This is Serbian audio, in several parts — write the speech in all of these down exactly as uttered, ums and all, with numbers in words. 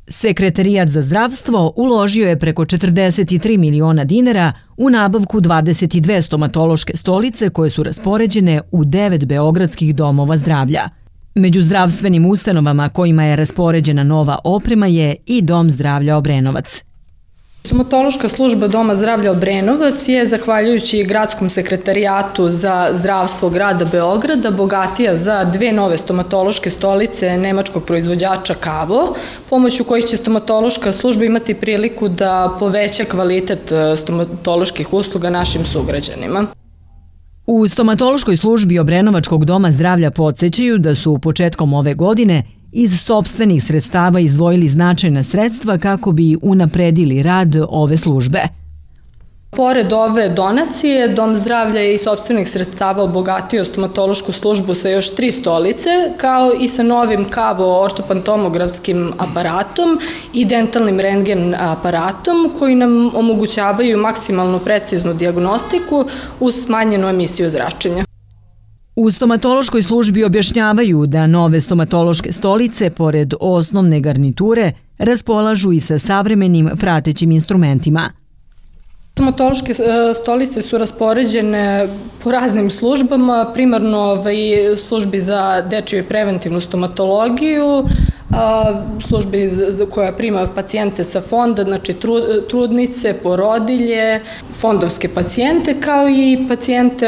Sekretarijat za zdravstvo uložio je preko četrdeset tri miliona dinara u nabavku dvadeset dve stomatološke stolice koje su raspoređene u devet beogradskih domova zdravlja. Među zdravstvenim ustanovama kojima je raspoređena nova oprema je i Dom zdravlja Obrenovac. Stomatološka služba Doma zdravlja Obrenovac je, zahvaljujući Gradskom sekretarijatu za zdravstvo grada Beograda, bogatija za dve nove stomatološke stolice nemačkog proizvođača Kavo, pomoću kojih će stomatološka služba imati priliku da poveća kvalitet stomatoloških usluga našim sugrađanima. U stomatološkoj službi Obrenovačkog doma zdravlja podsjećaju da su početkom ove godine iz sopstvenih sredstava izdvojili značajna sredstva kako bi unapredili rad ove službe. Pored ove donacije, Dom zdravlja je iz sopstvenih sredstava obogatio stomatološku službu sa još tri stolice, kao i sa novim Kavo ortopantomografskim aparatom i dentalnim rentgen aparatom koji nam omogućavaju maksimalno preciznu dijagnostiku uz smanjenu emisiju zračenja. U stomatološkoj službi objašnjavaju da nove stomatološke stolice, pored osnovne garniture, raspolažu i sa savremenim pratećim instrumentima. Stomatološke stolice su raspoređene po raznim službama, primarno službi za dečiju i preventivnu stomatologiju, službi koja prima pacijente sa fonda, znači trudnice, porodilje, fondovske pacijente, kao i pacijente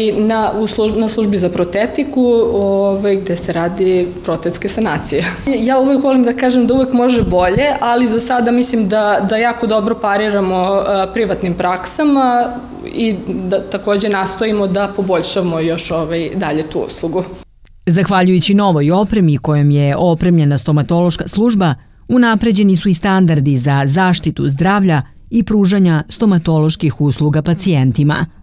na službi za protetiku, gde se radi protetske sanacije. Ja uvek volim da kažem da uvek može bolje, ali za sada mislim da jako dobro pariramo privatnim praksama i da takođe nastojimo da poboljšamo još dalje tu uslugu. Zahvaljujući novoj opremi kojom je opremljena stomatološka služba, unapređeni su i standardi za zaštitu zdravlja i pružanja stomatoloških usluga pacijentima.